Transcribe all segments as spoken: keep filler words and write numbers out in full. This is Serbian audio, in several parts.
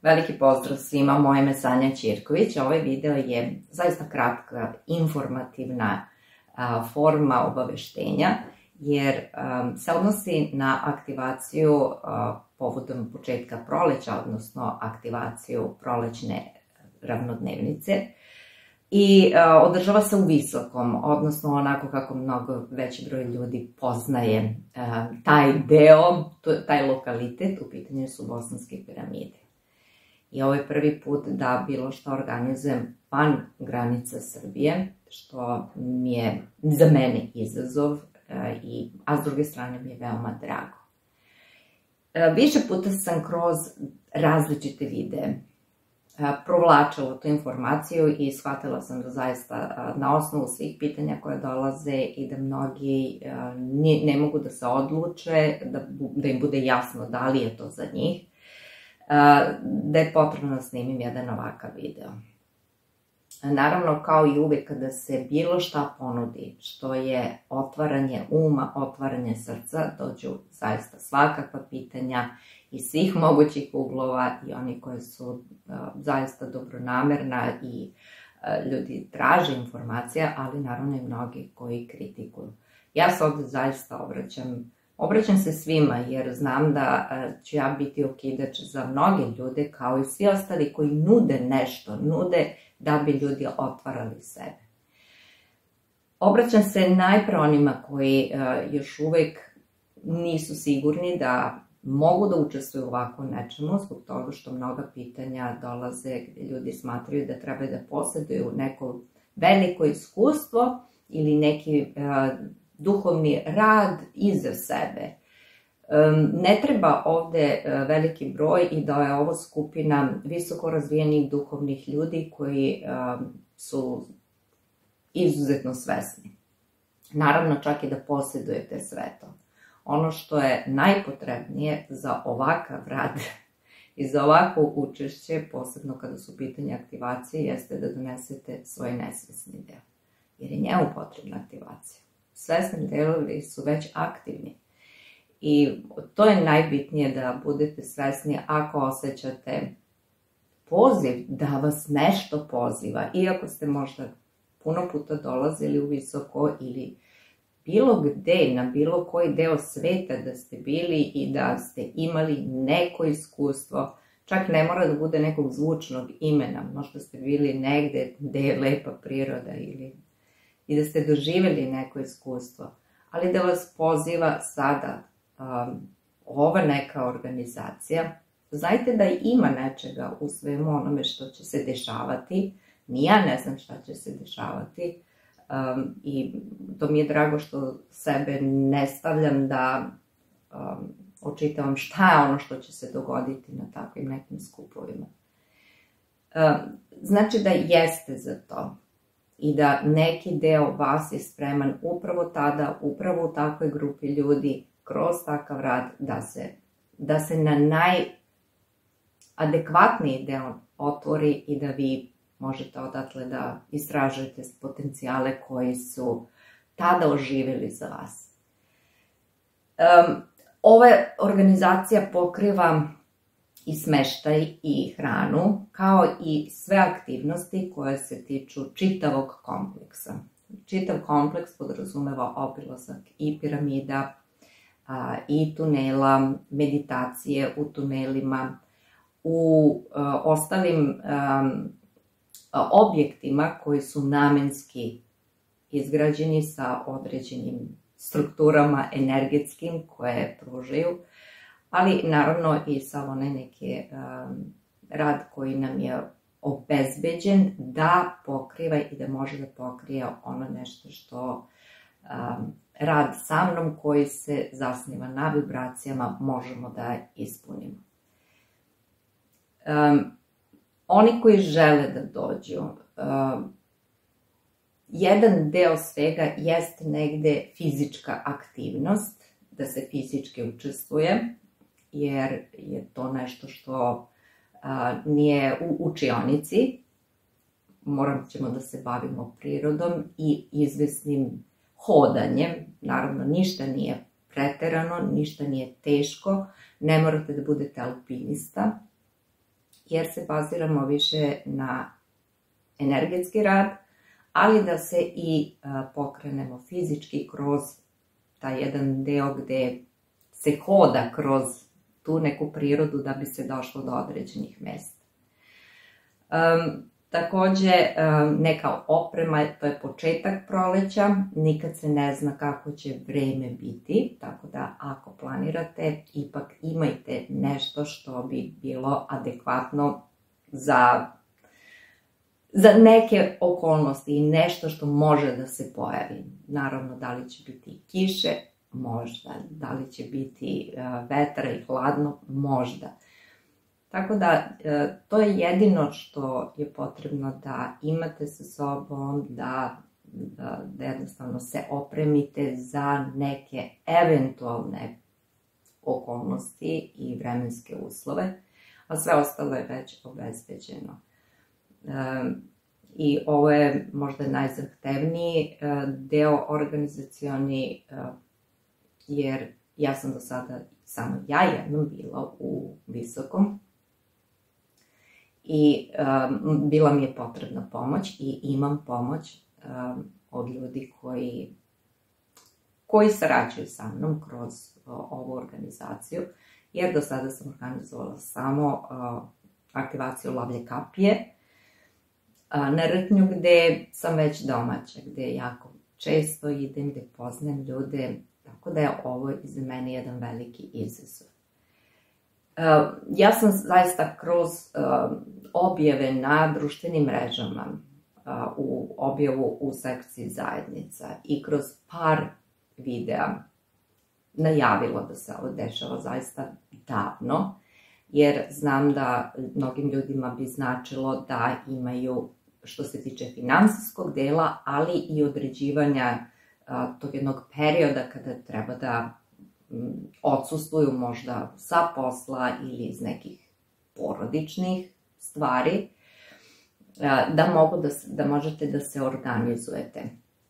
Veliki pozdrav svima, moje ime Sanja Ćirković. Ovaj video je zaista kratka, informativna a, forma obaveštenja, jer a, se odnosi na aktivaciju a, povodom početka proleća, odnosno aktivaciju prolećne ravnodnevnice. I a, održava se u Visokom, odnosno onako kako mnogo veći broj ljudi poznaje a, taj deo, taj lokalitet, u pitanju su Bosanske piramide. I ovo je prvi put da bilo što organizujem van granica Srbije, što mi je za mene izazov, a s druge strane mi je veoma drago. Više puta sam kroz različite videe provlačila tu informaciju i shvatila sam da zaista na osnovu svih pitanja koje dolaze i da mnogi ne mogu da se odluče, da im bude jasno da li je to za njih, da je potrebno da snimim jedan ovakav video. Naravno, kao i uvek kada se bilo šta ponudi, što je otvaranje uma, otvaranje srca, dođu zaista svakakva pitanja iz svih mogućih uglova i oni koji su zaista dobronamerna i ljudi traže informacije, ali naravno i mnogi koji kritikuju. Ja se ovde zaista obraćam Obraćam se svima jer znam da ću ja biti okidač za mnoge ljude kao i svi ostali koji nude nešto, nude da bi ljudi otvarali sebe. Obraćam se najpre onima koji još uvek nisu sigurni da mogu da učestvuju u ovako nečemu, zbog toga što mnoga pitanja dolaze gde ljudi smatraju da treba da posjeduju neko veliko iskustvo ili neki duhovni rad iza sebe. Ne treba ovde veliki broj i da je ovo skupina visoko razvijenih duhovnih ljudi koji su izuzetno svesni. Naravno, čak i da posjedujete sve to. Ono što je najpotrebnije za ovakav rad i za ovako učešće, posebno kada su pitanje aktivacije, jeste da donesete svoj nesvesni deo. Jer je njemu potrebna aktivacija. Svesni delovi su već aktivni i to je najbitnije da budete svesni ako osjećate poziv da vas nešto poziva, iako ste možda puno puta dolazili u Visoko ili bilo gde, na bilo koji deo sveta da ste bili i da ste imali neko iskustvo, čak ne mora da bude nekog zvučnog imena, možda ste bili negde gde je lepa priroda ili i da ste doživjeli neko iskustvo, ali da vas poziva sada um, ova neka organizacija. Znajte da ima nečega u svemu onome što će se dešavati, ni ja ne znam šta će se dešavati um, i to mi je drago što sebe ne stavljam da um, očitavam šta je ono što će se dogoditi na takvim nekim skupovima. Um, znači da jeste za to. I da neki deo vas je spreman upravo tada, upravo u takvoj grupi ljudi, kroz takav rad, da se, da se na najadekvatniji deo otvori i da vi možete odatle da istražujete potencijale koji su tada oživjeli za vas. Um, ova organizacija pokriva i smeštaj i hranu, kao i sve aktivnosti koje se tiču čitavog kompleksa. Čitav kompleks podrazumeva obilazak i piramida, a, i tunela, meditacije u tunelima, u a, ostalim a, a, objektima koji su namenski izgrađeni sa određenim strukturama energetskim koje pružaju, ali naravno i sa onaj neki um, rad koji nam je obezbeđen da pokriva i da može da pokrije ono nešto što um, rad sa mnom koji se zasniva na vibracijama možemo da ispunimo. Um, oni koji žele da dođu, um, jedan deo svega jeste negde fizička aktivnost, da se fizički učestvuje, jer je to nešto što a, nije u učionici. Morat ćemo da se bavimo prirodom i izvesnim hodanjem. Naravno, ništa nije preterano, ništa nije teško, ne morate da budete alpinista. jer se baziramo više na energetski rad, ali da se i pokrenemo fizički kroz taj jedan deo gde se hoda kroz tu neku prirodu da bi se došlo do određenih mesta. Um, takođe, um, neka oprema, to je početak proleća, nikad se ne zna kako će vreme biti, tako da ako planirate, ipak imajte nešto što bi bilo adekvatno za, za neke okolnosti i nešto što može da se pojavi. Naravno, da li će biti kiše, možda, da li će biti uh, vetra i hladno, možda. Tako da, to je jedino što je potrebno da imate sa sobom, da, da, da jednostavno se opremite za neke eventualne okolnosti i vremenske uslove, a sve ostalo je već obezbeđeno. I ovo je možda najzahtevniji deo organizacioni, jer ja sam do sada samo ja jednom bila u Visokom, i um, bila mi je potrebna pomoć i imam pomoć um, od ljudi koji, koji sarađuju sa mnom kroz uh, ovu organizaciju, jer do sada sam organizovala samo uh, aktivaciju Lavlje kapije uh, na Rtnju, gde sam već domaća, gde jako često idem, gde poznajem ljude, tako da je ovo za mene jedan veliki izazov. Uh, ja sam zaista kroz uh, objave na društvenim mrežama, uh, u objavu u sekciji zajednica i kroz par videa najavila da se ovo dešava zaista davno, jer znam da mnogim ljudima bi značilo da imaju, što se tiče finansijskog dela, ali i određivanja uh, tog jednog perioda kada treba da odsustvuju možda sa posla ili iz nekih porodičnih stvari, da mogu da, da možete da se organizujete.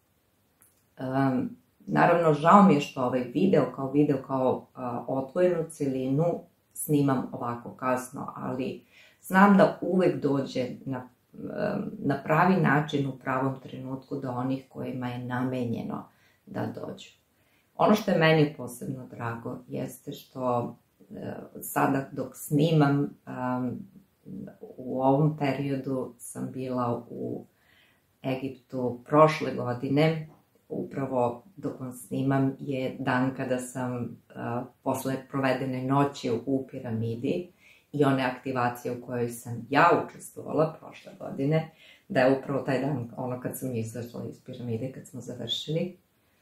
Um, naravno, žao mi je što ovaj video, kao video kao uh, odvojenu celinu, snimam ovako kasno, ali znam da uvek dođe na, um, na pravi način, u pravom trenutku do onih kojima je namenjeno da dođu. Ono što je meni posebno drago jeste što e, sada dok snimam, um, u ovom periodu sam bila u Egiptu prošle godine, upravo dok vam snimam je dan kada sam uh, posle provedene noći u piramidi i one aktivacije u kojoj sam ja učestvovala prošle godine, da je upravo taj dan ono kad sam izašla iz piramide, kad smo završili.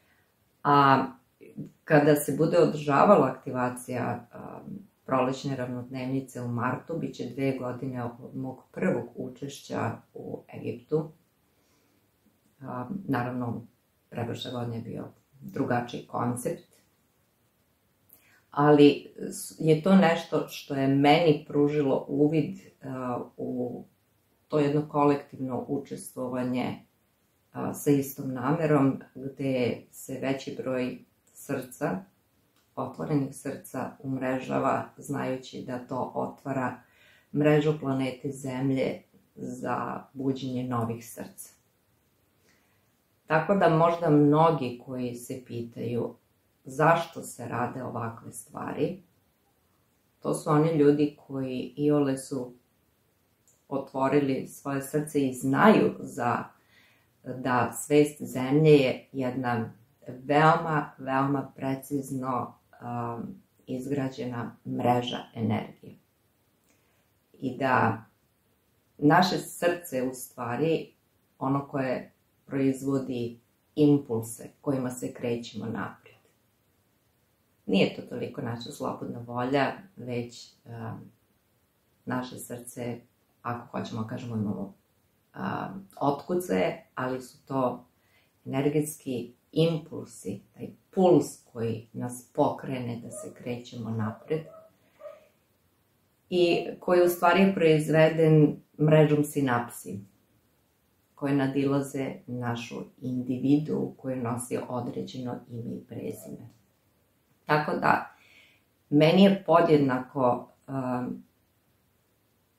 A kada se bude održavala aktivacija um, prolećne ravnodnevnice u martu, bit će dve godine od mog prvog učešća u Egiptu. Um, naravno, preprošle godine je bio drugačiji koncept, ali je to nešto što je meni pružilo uvid uh, u to jedno kolektivno učestvovanje uh, sa istom namerom, gde se veći broj srca, otvorenih srca, umrežava, znajući da to otvara mrežu planete Zemlje za buđenje novih srca. Tako da možda mnogi koji se pitaju zašto se rade ovakve stvari, to su oni ljudi koji iole su otvorili svoje srce i znaju za, da svest Zemlje je jedna veoma, veoma precizno um, izgrađena mreža energije. I da naše srce u stvari ono koje proizvodi impulse kojima se krećemo naprijed. Nije to toliko naša slobodna volja, već um, naše srce, ako hoćemo kažemo imamo um, otkucaje, ali su to energetski impulsi, taj puls koji nas pokrene da se krećemo napred i koji je u stvari proizveden mrežom sinapsi koje nadilaze našu individu koji nosi određeno ime i prezime. Tako da, meni je podjednako um,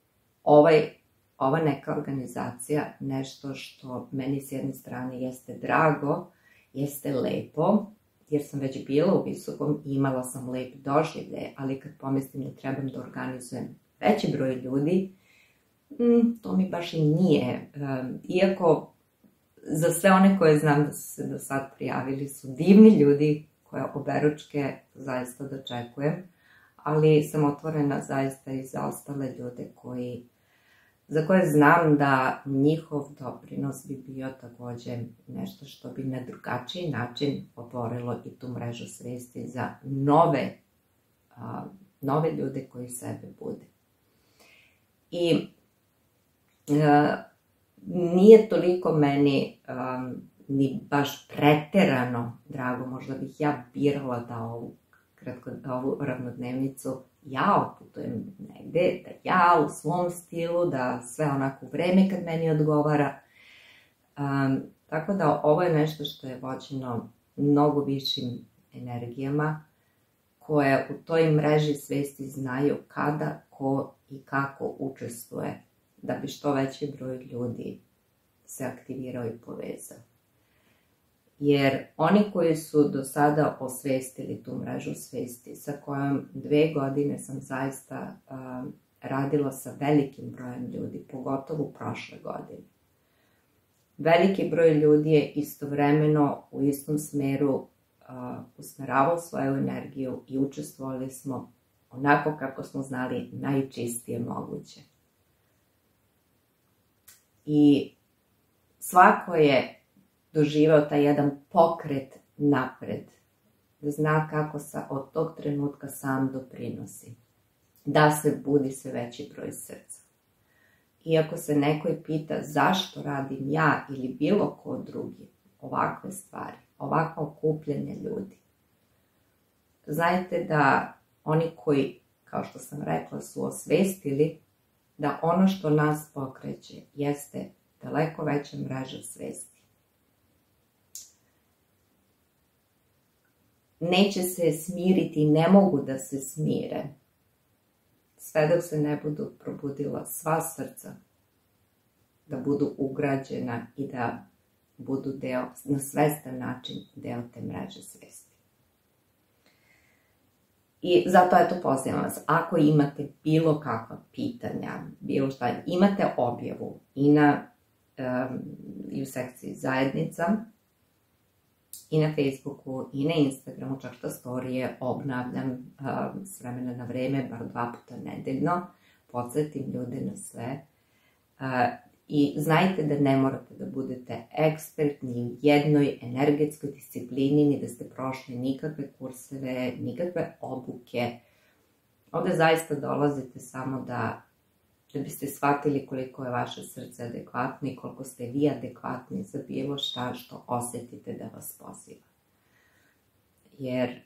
ovaj, ova neka organizacija, nešto što meni s jedne strane jeste drago, jeste lepo, jer sam već bila u visokom i imala sam lep doživljaj, ali kad pomislim da trebam da organizujem veći broj ljudi, to mi baš i nije. Iako za sve one koje znam da su se do sad prijavili su divni ljudi koje oberučke zaista dočekujem, ali sam otvorena zaista i za ostale ljude koji, za koje znam da njihov doprinos bi bio takođe nešto što bi na drugačiji način otvorilo i tu mrežu svesti za nove, a, nove ljude koji sebe bude. I a, nije toliko meni a, ni baš preterano drago, možda bih ja birala da ovu, kratko, da ovu ravnodnevnicu ja otputujem negde, da ja u svom stilu, da sve onako vreme kad meni odgovara. Um, tako da ovo je nešto što je vođeno mnogo višim energijama, koje u toj mreži svesti znaju kada, ko i kako učestvuje, da bi što veći broj ljudi se aktivirao i povezao. Jer oni koji su do sada osvestili tu mrežu svesti, sa kojom dve godine sam zaista uh, radila sa velikim brojem ljudi, pogotovo prošle godine. Veliki broj ljudi je istovremeno u istom smeru uh, usmeravao svoju energiju i učestvovali smo onako kako smo znali najčistije moguće. I svako je doživao taj jedan pokret napred, da zna kako sa, od tog trenutka sam doprinosi, da se budi sve veći broj srca. Iako se neko pita zašto radim ja ili bilo ko drugi ovakve stvari, ovakva okupljanje ljudi, znajte da oni koji, kao što sam rekla, su osvestili da ono što nas pokreće jeste daleko veća mreža svesti. Neće se smiriti, ne mogu da se smire, sve dok se ne budu probudila sva srca, da budu ugrađena i da budu deo, na svestan način, deo te mreže svesti. I zato eto pozivam vas, ako imate bilo kakva pitanja, bilo šta, imate objavu i, na, um, i u sekciji zajednica, i na Facebooku, i na Instagramu, čak što storije obnavljam um, s vremena na vreme, bar dva puta nedeljno, podsjetim ljude na sve. Uh, I znajte da ne morate da budete ekspert ni u jednoj energetskoj disciplini, ni da ste prošli nikakve kurseve, nikakve obuke. Ovde zaista dolazite samo da, da biste shvatili koliko je vaše srce adekvatno i koliko ste vi adekvatni za bilo šta što osetite da vas poziva. Jer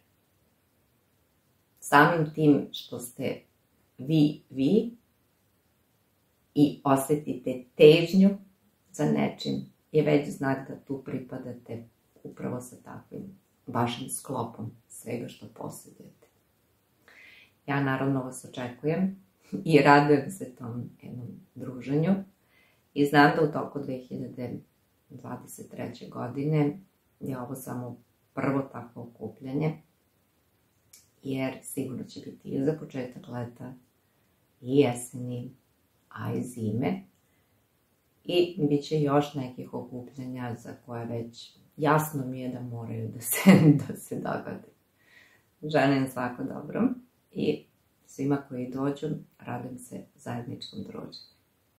samim tim što ste vi, vi, i osetite težnju za nečim, je već znak da tu pripadate upravo sa takvim vašim sklopom svega što posjedujete. Ja naravno vas očekujem i radujem se tom jednom druženju i znam da u toku dve hiljade dvadeset treće. godine je ovo samo prvo takvo okupljanje, jer sigurno će biti i za početak leta, i jeseni, a i zime. I bit će još nekih okupljanja za koje već jasno mi je da moraju da se, da se dogode. Želim svako dobro i svima koji dođu radujem se zajedničkom druženju.